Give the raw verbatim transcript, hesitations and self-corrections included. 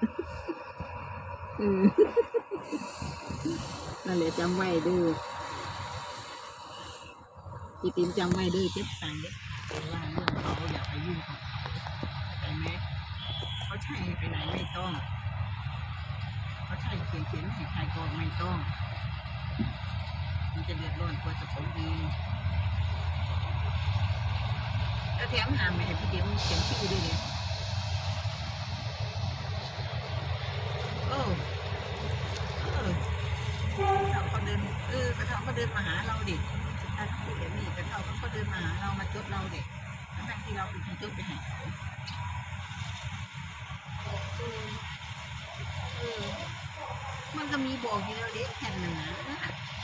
เออนั่นแหละจำไว้ดื้อพี่ติ๋มจำไว้ดื้อเจ็บตังค์เด็กเป็นว่าเรื่องเขาอย่าไปยุ่งกับเขาไปไหมเขาใช่ไปไหนไม่ต้องเขาใช่เขียนเขียนให้ใครก็ไม่ต้องมันจะเดือดร้อนกว่าจะผมเองแล้วแถมหามไม่ให้พี่ติ๋มเขียนชื่อด้วยเลยโอ้เออเขาเดินเออกระเทาเขาเดินมาหาเราเด็กถ้าพูดอย่างนี้กระเทาเขาเดินมาหาเรามาจดเราเด็กทั้งที่เราเป็นคนจดไปให้เขาเออมันก็มีบอกอยู่แล้วเด็กแผ่นหนึ่งนะ